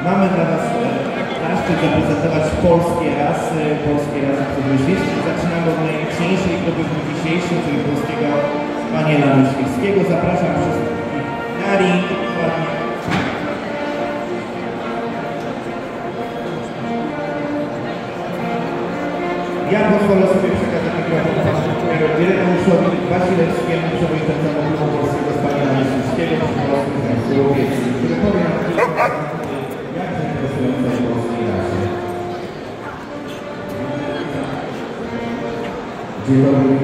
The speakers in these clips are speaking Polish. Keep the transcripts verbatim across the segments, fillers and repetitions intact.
Mamy dla Was zaszczyt zaprezentować polskie rasy, polskie rasy przedmyślicielskie. Zaczynamy od najliczniejszej grupy w dniu dzisiejszym, czyli polskiego spaniela myśliwskiego. Zapraszam wszystkich na ring. Ja pozwolę sobie przekazać mikrofon panu Ireneuszowi Wasilewskiemu, przewodniczącemu klubu polskiego spaniela myśliwskiego, który powie nam kilka jakże interesującej polskiej rasy. Dzień dobry.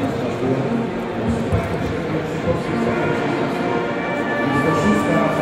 Jest to szósta rasa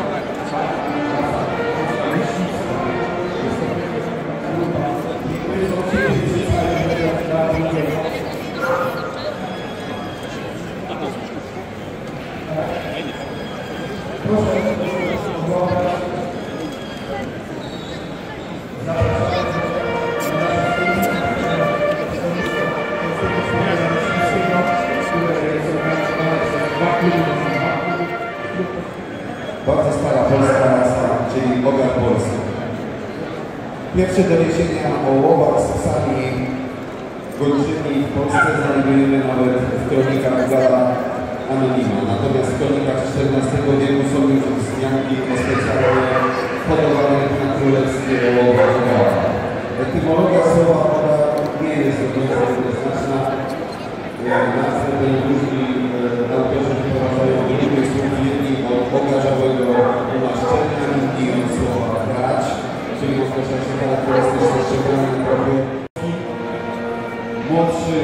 bardzo stara polska rasa, czyli ogar polski. Pierwsze doniesienia o łowach z psami gończymi w Polsce znajdujemy nawet w kronikach Gala Anonima. Natomiast w kronikach czternastego wieku są już wzmianki o specjalnie hodowanych na królewskie łowy ogara. Etymologia słowa ogar nie jest do końca jednoznaczna. Nazwę tę różni autorzy wprowadzają do różnych słów, jedni od ogarzałego umaszczenia, inni od słowa grać, czyli określa się charakterystyczne szczególne krowy. Młodszy,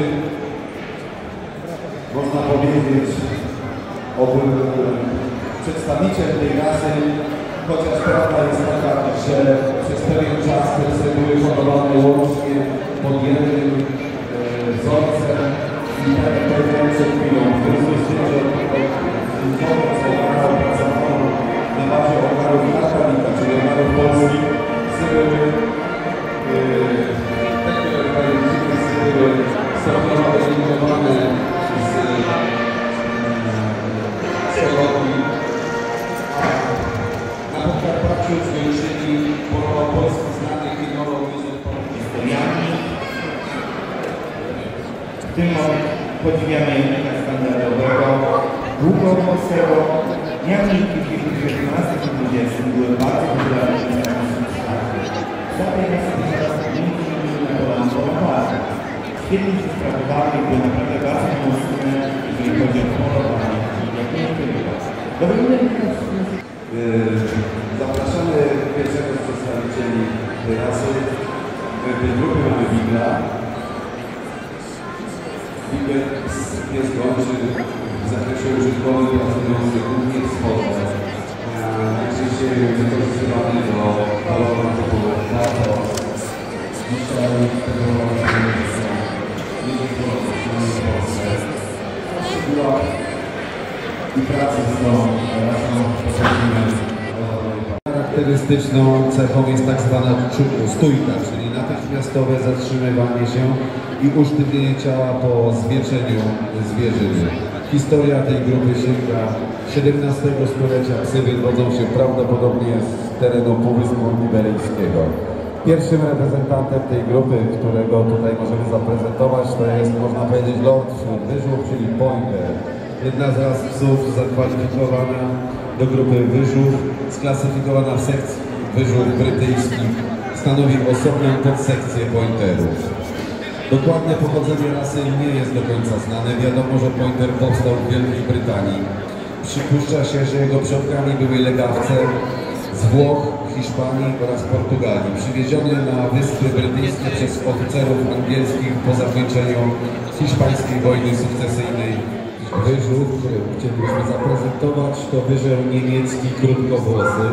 można powiedzieć, obym przedstawiciel tej rasy, chociaż prawda jest taka, że przez pewien czas te psy były hodowane łącznie pod jednym wzorcem i tak jak powiedziałem przed chwilą, w związku z tym, że wzorzec ogara opracowano na bazie ogarów Natalika, czyli ogarów polskich, psy były były stopniowo eliminowane z Solowi, a na Podkarpaciu zwiększyli polski znany kinolog historiami. W tym momencie podziwiamy języka standardowego, długowłosego. Jamniki w wieku dziewiętnastym i dwudziestym były bardzo popularne w Stanach. Za tej rasy Świetlicy sprawowanych były naprawdę bardzo mocne, jeżeli chodzi o polowanie. Zapraszamy pierwszego z przedstawicieli tej rasy. W tej grupie mamy Wigla. Wigel jest gończy w zakresie użytkowym pracujący głównie w sporze. Najczęściej wykorzystywany do polowania typu lato. Dzisiaj tego i pracy z tą rasą charakterystyczną cechą jest tak zwana stójka, czyli natychmiastowe zatrzymywanie się i usztywnienie ciała po zwieczeniu zwierzyny. Historia tej grupy sięga siedemnastego stulecia. Psy wywodzą się prawdopodobnie z terenu Półwyspu Iberyjskiego. Pierwszym reprezentantem tej grupy, którego tutaj możemy zaprezentować, to jest, można powiedzieć, Lord wśród wyżłów, czyli Pointer. Jedna z ras psów zakwalifikowana do grupy wyżłów, sklasyfikowana w sekcji wyżłów brytyjskich, stanowi osobną podsekcję pointerów. Dokładne pochodzenie rasy nie jest do końca znane. Wiadomo, że Pointer powstał w Wielkiej Brytanii. Przypuszcza się, że jego przodkami były legawce z Włoch, Hiszpanii oraz Portugalii, przywieziony na Wyspy Brytyjskie przez oficerów angielskich po zakończeniu hiszpańskiej wojny sukcesyjnej. Wyżów, który chcielibyśmy zaprezentować, to wyżeł niemiecki krótkowłosy.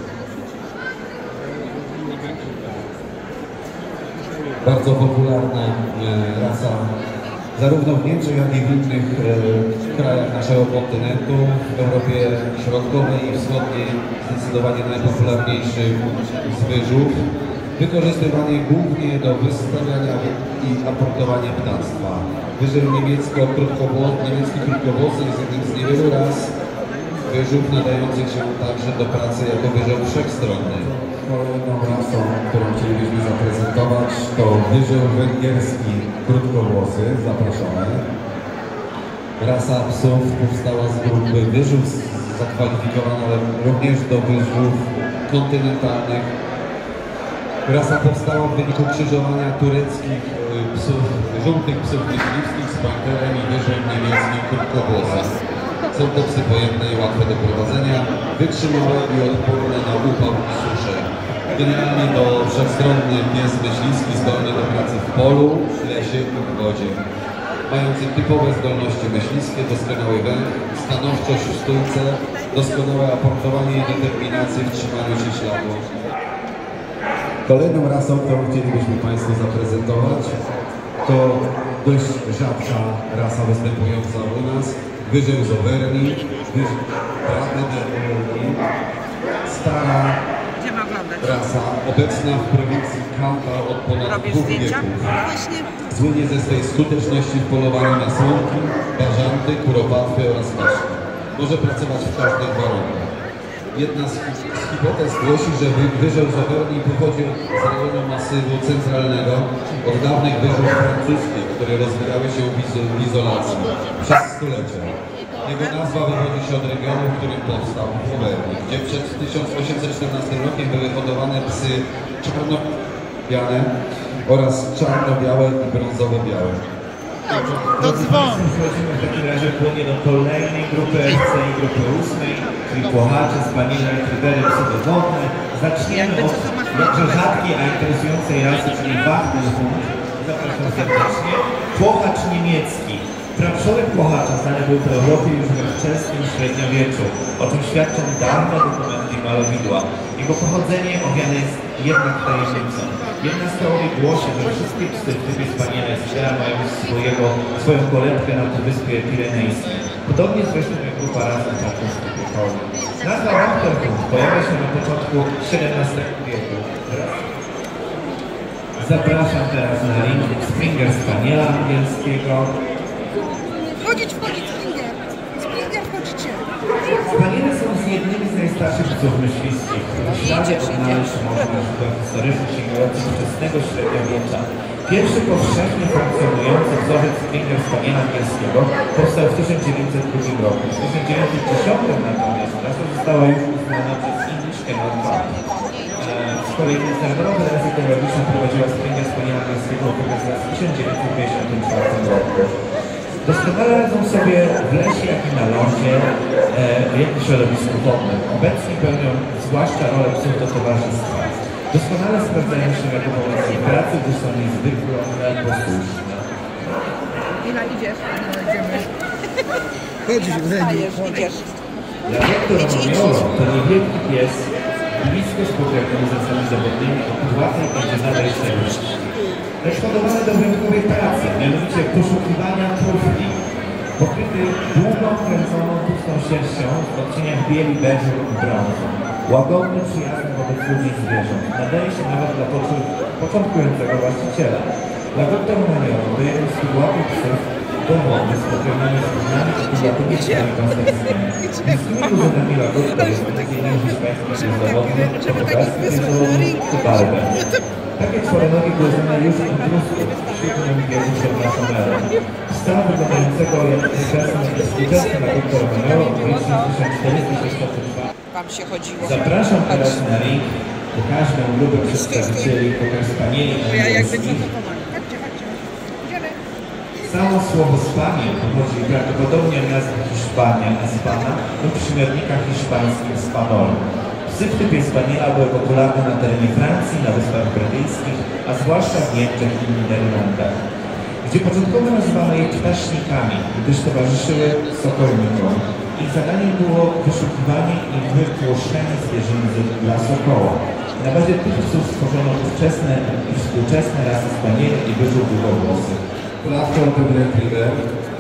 Bardzo popularna e, rasa zarówno w Niemczech, jak i w innych e, krajach naszego kontynentu. W Europie Środkowej i Wschodniej zdecydowanie najpopularniejszy z wyżów. Wykorzystywany głównie do wystawiania i aportowania ptactwa. Wyżeł niemiecko-krótkowłosy, niemiecki krótkowłosy jest jednym z niewielu ras, w wyżów nadających się także do pracy jako wyżeł wszechstronny. Kolejną rasą, którą chcielibyśmy zaprezentować, to wyżeł węgierski krótkowłosy. Zapraszamy. Rasa psów powstała z grupy wyżów zakwalifikowana również do wyżów kontynentalnych. Rasa powstała w wyniku krzyżowania tureckich psów, żółtych psów myśliwskich z panterem i wyżem niemieckim krótkowłosym. Są to psy pojemne i łatwe do prowadzenia, wytrzymałe i odporne na upał i suszę. Generalnie to wszechstronny pies myśliwski zdolny do pracy w polu, w lesie i w wodzie. Mający typowe zdolności myśliwskie, doskonały węch, stanowczość w stójce, doskonałe aportowanie i determinację w trzymaniu się śladu. Kolejną rasą, którą chcielibyśmy Państwu zaprezentować, to dość rzadka rasa występująca u nas. Wyżeł z Auvergne, wyżeł stara rasa, obecna w prowincji Kanta od ponad dwóch wieków. Słynie ze swej skuteczności w polowaniu na słonki, bażanty, kuropatwy oraz kaszki. Może pracować w każdych warunkach. Jedna z, z hipotez głosi, że wyżeł z Auvergne pochodzi z rejonu masywu centralnego, od dawnych wyżów francuskich, które rozwijały się w izolacji przez stulecia. Jego nazwa wywodzi się od regionu, w którym powstał, w Auvergne, gdzie przed tysiąc osiemset czternastym rokiem były hodowane psy czarno-białe oraz czarno-białe i brązowo-białe. To dzwon! Przechodzimy w takim razie płynnie do kolejnej grupy F C i grupy ósmej, czyli płochacze, spanile, trybery, psy dowodne. Zaczniemy od jakże rzadkiej, a interesującej rasy, czyli Wachtelhund. Zapraszam serdecznie. Płochacz niemiecki. Praprzołek płochacza znany był w Europie już we wczesnym średniowieczu, o czym świadczą dawne dokumenty i malowidła. Jego pochodzenie owiane jest jednak tajemnicą. Jedna z teorii głosi, że wszystkie psy w typie spaniele Sphera mają swojego, swoją kolebkę na Półwyspie Pirenejskim. Podobnie zresztą jak grupa ras na czarnkowskich wiekowi. Nazwa Wachtelhund pojawia się na początku siedemnastego wieku. Zapraszam teraz na ring Springer Spaniela angielskiego. Wchodzić, wchodzić, Springer! Springer, wchodzicie! Spaniele są z jednymi z najstarszych psów myśliwskich, które w śladzie odnaleźć można źródeł historycznych sięgających wczesnego średniowiecza. Pierwszy powszechnie funkcjonujący wzorzec Springer Spaniela angielskiego powstał w tysiąc dziewięćset drugim roku. W tysiąc dziewięćset dziesiątym natomiast rasa została już uznana przez English Kennel Club. Z kolei międzynarodowa Federacja Kennelowicza prowadziła Springer Spaniela angielskiego okres w tysiąc dziewięćset pięćdziesiątym czwartym roku. Doskonale radzą sobie w lesie, jak i na lądzie, e, jak i w środowisku wodnym. Obecnie pełnią zwłaszcza rolę psów do towarzystwa. Doskonale sprawdzają się jako pomoc w pracy, gdyż są niezwykle posłuszne. Ila, idziesz? No, idziemy. Chodzisz, Stajesz, idziesz. Labrador Romeo to niewielki pies, blisko spokrewniony ze swoimi zawodnymi o kudłatej kończynadej średności. Lecz hodowany do wyjątkowej pracy, mianowicie poszukiwania trufli, pokryty długą, kręconą, tłustą sierścią w odcieniach bieli, beżu i brązu. Łagodny, przyjazny wobec ludzi i zwierząt. Nadaje się nawet dla potrzeb początkującego właściciela. Labrador Romeo to jeden z kudłatych psów dowody spokrewniony z różnymi kudłatymi psami konserwnymi. Bliskimi urzędami Labrador jest m.in. hiszpański pies zawodny, portugalski pies zawodny czy Barber. Takie czworonogi były znane już od Etrusków w siódmym wieku przed naszą erą. Stan wyglądającego jak współczesny współczesny Labrador Romeo w tysiąc czterysta sześćdziesiątym czwartym. Wam się chodziło. Zapraszam teraz na ring. Pokażmy grupę przedstawicieli pokaż spanieli angielskich. Chodźcie, chodźcie. Idziemy. Samo słowo Spaniel pochodzi prawdopodobnie od nazwy Hiszpania, Hispana lub przymiotnika hiszpańskim Spanol. Psy w typie Spaniela były popularne na terenie Francji, na Wyspach Brytyjskich, a zwłaszcza w Niemczech i Niderlandach, gdzie początkowo nazywano je ptasznikami, gdyż towarzyszyły sokolnikom. Ich zadaniem było wyszukiwanie i wypłoszenie zwierzyny dla sokoła. Na bazie tych psów stworzono ówczesne i współczesne rasy spanieli i wyżów długowłosych. Klatka Golden Retriever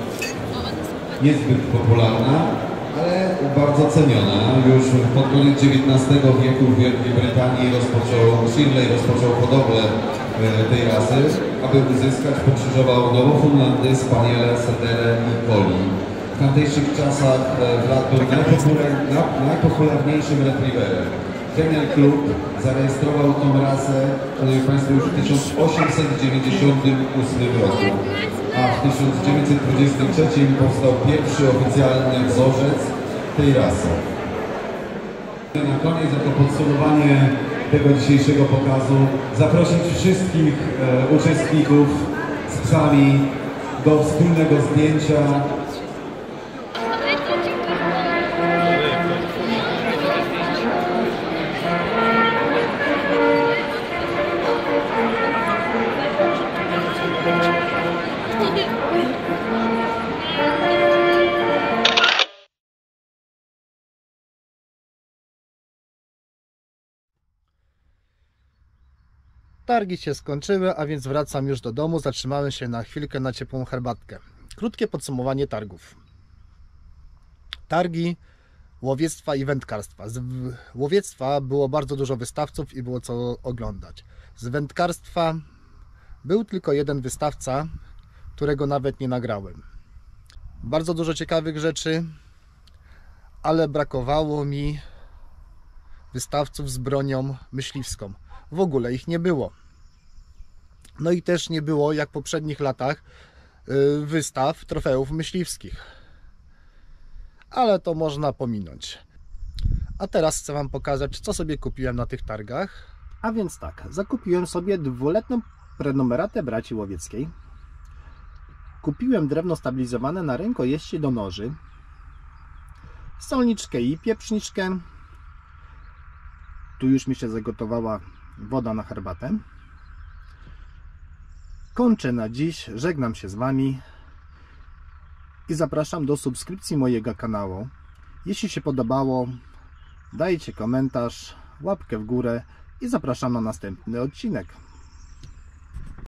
niezbyt popularna, ale bardzo ceniona. Już pod koniec dziewiętnastego wieku w Wielkiej Brytanii rozpoczął, Shirley rozpoczął hodowlę tej rasy. Aby uzyskać, pokrzyżował Nową Fundlandię, Spaniele, Seterę i Collie. W tamtejszych czasach e, w lat był najpopular, na, najpopularniejszym retrieverem. Kennel Club zarejestrował tą rasę, szanowni państwo, już w tysiąc osiemset dziewięćdziesiątym ósmym roku, a w tysiąc dziewięćset dwudziestym trzecim powstał pierwszy oficjalny wzorzec tej rasy. Na koniec, jako podsumowanie tego dzisiejszego pokazu, zaprosić wszystkich e, uczestników z psami do wspólnego zdjęcia. Targi się skończyły, a więc wracam już do domu. Zatrzymałem się na chwilkę na ciepłą herbatkę. Krótkie podsumowanie targów. Targi łowiectwa i wędkarstwa. Z łowiectwa było bardzo dużo wystawców i było co oglądać. Z wędkarstwa był tylko jeden wystawca, którego nawet nie nagrałem. Bardzo dużo ciekawych rzeczy, ale brakowało mi wystawców z bronią myśliwską. W ogóle ich nie było. No i też nie było, jak w poprzednich latach, wystaw trofeów myśliwskich. Ale to można pominąć. A teraz chcę Wam pokazać, co sobie kupiłem na tych targach. A więc tak, zakupiłem sobie dwuletnią prenumeratę braci łowieckiej. Kupiłem drewno stabilizowane na rękojeści do noży, solniczkę i pieprzniczkę. Tu już mi się zagotowała woda na herbatę. Kończę na dziś, żegnam się z Wami i zapraszam do subskrypcji mojego kanału. Jeśli się podobało, dajcie komentarz, łapkę w górę i zapraszam na następny odcinek.